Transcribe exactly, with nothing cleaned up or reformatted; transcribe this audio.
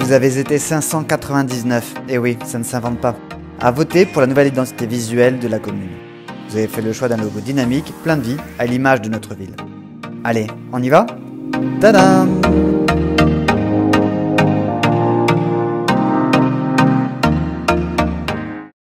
Vous avez été cinq cent quatre-vingt-dix-neuf, et oui, ça ne s'invente pas, à voter pour la nouvelle identité visuelle de la commune. Vous avez fait le choix d'un logo dynamique, plein de vie, à l'image de notre ville. Allez, on y va? Tadam!